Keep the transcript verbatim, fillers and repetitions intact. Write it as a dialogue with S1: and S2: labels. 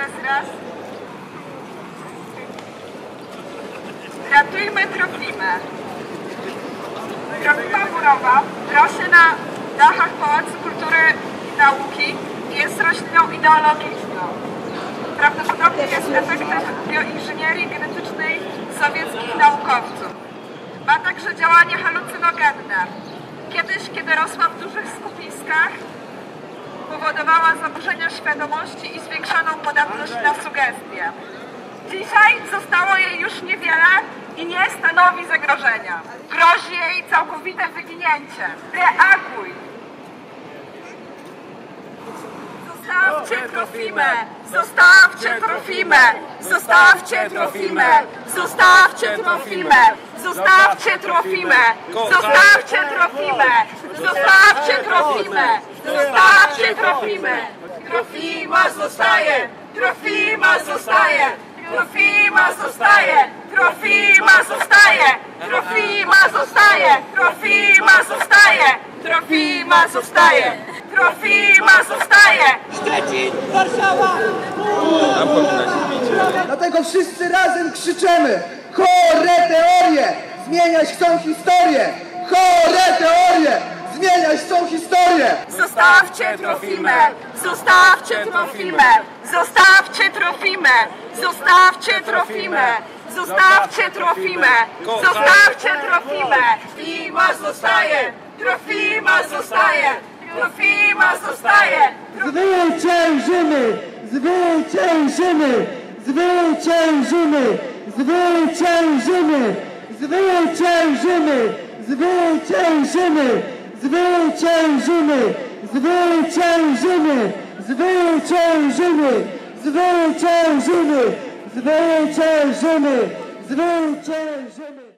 S1: Raz, raz. Ratujmy Trofimę. Trofima Murowa rośnie na dachach Pałacu Kultury i Nauki i jest rośliną ideologiczną. Prawdopodobnie jest efektem bioinżynierii genetycznej sowieckich naukowców. Ma także działanie halucynogenne. Kiedyś, kiedy rosła w dużych skupiskach, powodowała zaburzenia świadomości i zwiększoną podatność na sugestie. Dzisiaj zostało jej już niewiele i nie stanowi zagrożenia. Grozi jej całkowite wyginięcie. Reaguj! Zostawcie Trofimę! Zostawcie Trofimę! Zostawcie Trofimę! Zostawcie Trofimę! Zostawcie Trofimę! Zostawcie Trofimę! Zostawcie Trofimę! Zostawcie Trofimę! Trofima zostaje! Trofima zostaje! Trofima zostaje! Trofima zostaje! Trofima zostaje! Trofima zostaje! Trofima zostaje! Trofima zostaje!
S2: Szczecin, Warszawa!
S3: Dlatego wszyscy razem krzyczymy: chore teorie! Zmieniać chcą historię! Chore teorie! Zmieniać chcą historię!
S1: Zostawcie Trofimę! Zostawcie Trofimę! Zostawcie Trofimę! Zostawcie Trofimę! Zostawcie Trofimę! Zostawcie Trofimę! Trofima zostaje! Trofima zostaje! Trofima zostaje!
S3: Zwyciężymy! Zwyciężymy! Zwyciężymy! Zwyciężymy! Zwyciężymy! Zwyciężymy! Zwyciężymy! Zwyciężymy! Zwyciężymy! Zwyciężymy! Zwyciężymy! Zwyciężymy!